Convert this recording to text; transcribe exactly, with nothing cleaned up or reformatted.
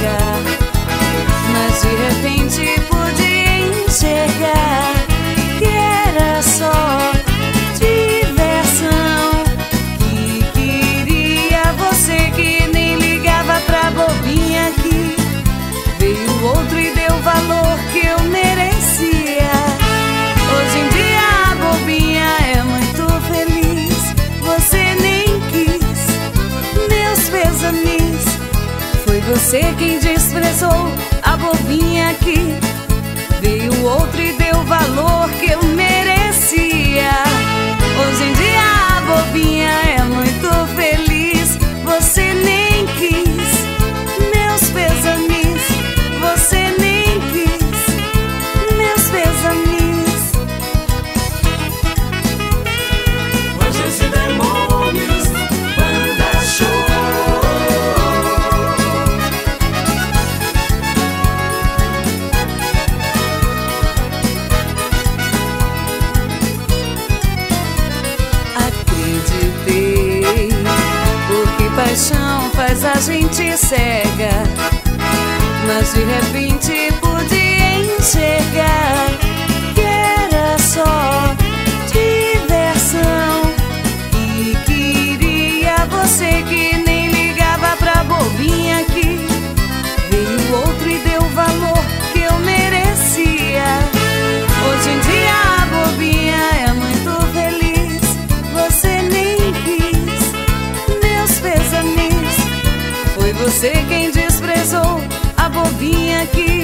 enxergar, mas de repente pude enxergar que era só diversão, que queria você, que nem ligava pra bobinha, que veio outro e deu o valor que eu merecia. Hoje em dia a bobinha é muito feliz, você nem quis meus pesames. Foi você quem desprezou a bobinha, que veio outro e deu o valor que eu merecia. Hoje em dia a bobinha é muito feliz, você nem quis meus pesames, você nem quis meus pesames. Anjos e demônios, banda show. Acreditei, porque paixão faz a gente cega, mas de repente pude enxergar que era só diversão, e queria você, que nem ligava pra bobinha, que veio outro e deu o valor que eu merecia. Hoje em dia a bobinha é muito feliz, você nem quis meus pesames. Foi você quem desprezou a bobinha, que